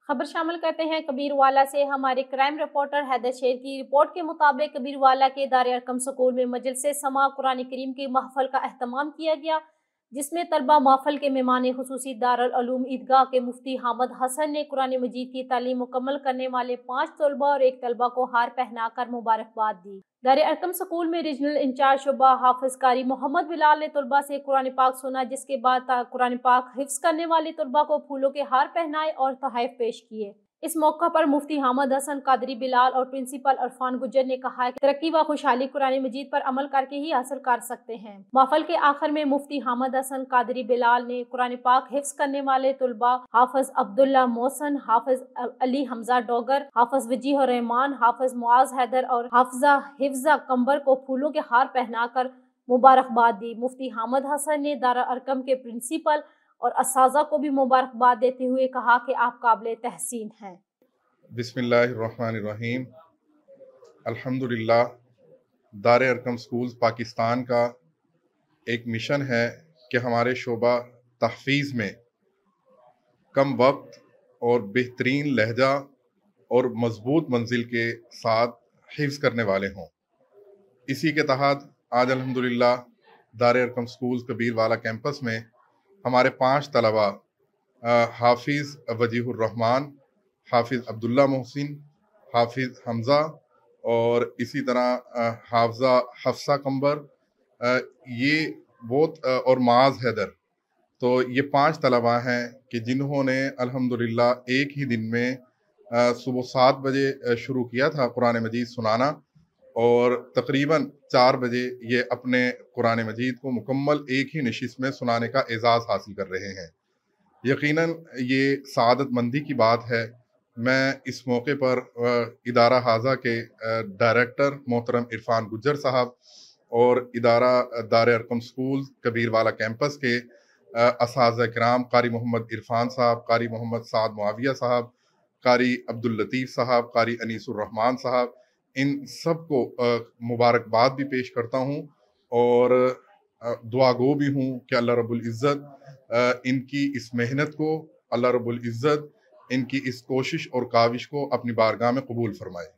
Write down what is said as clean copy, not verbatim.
खबर शामिल करते हैं कबीरवाला से। हमारे क्राइम रिपोर्टर हैदर शेर की रिपोर्ट के मुताबिक कबीरवाला के दार अरकम स्कूल में मजलिस समा कुरान करीम की महफल का अहतमाम किया गया, जिसमें तलबा महफल के मेहमान खुसूसी दारुल उलूम ईदगाह के मुफ्ती हामिद हसन ने कुरान मजीद की तालीम मुकम्मल करने वाले 5 तलबा और 1 तलबा को हार पहनाकर मुबारकबाद दी। दार अरकम स्कूल में रीजनल इंचार्ज शुबा हाफिज कारी मोहम्मद बिलाल ने तलबा से कुरान पाक सुना, जिसके बाद कुरान पाक हिफ्ज करने वाले तलबा को फूलों के हार पहनाए और तोहफे पेश किए। इस मौका पर मुफ्ती हामिद हसन कादरी बिलाल और प्रिंसिपल इरफान गुज्जर ने कहा कि तरक्की व खुशहाली कुरान मजीद पर अमल करके ही हासिल कर सकते हैं। महफल के आखिर में मुफ्ती हामिद हसन कादरी बिलाल ने कुरान पाक हिफ्ज करने वाले तलबा हाफिज अब्दुल्ला मोहसन, हाफिज अली हमजा डोगर, हाफिज वजीह रहमान, हाफिज मुआज हैदर और हाफिजा हिफ्जा कंबर को फूलों के हार पहनाकर मुबारकबाद दी। मुफ्ती हामिद हसन ने दारुल अरकम के प्रिंसिपल और असातिज़ा को भी मुबारकबाद देते हुए कहा कि आप काबिल तहसीन हैं। बिस्मिल्लाहिर्रहमानिर्रहीम। अल्हम्दुलिल्लाह, दार अरकम स्कूल्स पाकिस्तान का एक मिशन है कि हमारे शोबा तहफ़ीज़ में कम वक्त और बेहतरीन लहजा और मज़बूत मंजिल के साथ हिफ्ज़ करने वाले हों। इसी के तहत आज अल्हम्दुलिल्लाह दार अरकम स्कूल्स कबीरवाला कैंपस में हमारे 5 तलबा हाफिज़ वजीहुर रहमान, हाफिज़ अब्दुल्ला मोहसिन, हाफिज़ हमज़ा और इसी तरह हाफिज़ा हफ्सा कंबर, ये और माज हैदर। तो ये 5 तलबा हैं कि जिन्होंने अल्हम्दुलिल्लाह एक ही दिन में सुबह 7 बजे शुरू किया था कुरान मजीद सुनाना और तकरीबन 4 बजे ये अपने कुरान मजीद को मुकम्मल एक ही नशिस्त में सुनाने का एजाज़ हासिल कर रहे हैं। यकीनन ये सआदतमंदी की बात है। मैं इस मौके पर इदारा हाजा के डायरेक्टर मोहतरम इरफान गुज्जर साहब और इदारा दार अरकम स्कूल कबीरवाला कैंपस के असातिज़ा किराम कारी मोहम्मद इरफान साहब, कारी मोहम्मद साद मुआविया साहब, कारी अब्दुल लतीफ़ साहब, कारी अनीसुर रहमान साहब, इन सब को मुबारकबाद भी पेश करता हूँ और दुआगो भी हूँ कि अल्लाह रब्बुल इज़्ज़त इनकी इस मेहनत को, अल्लाह रब्बुल इज़्ज़त इनकी इस कोशिश और काविश को अपनी बारगाह में कबूल फरमाए।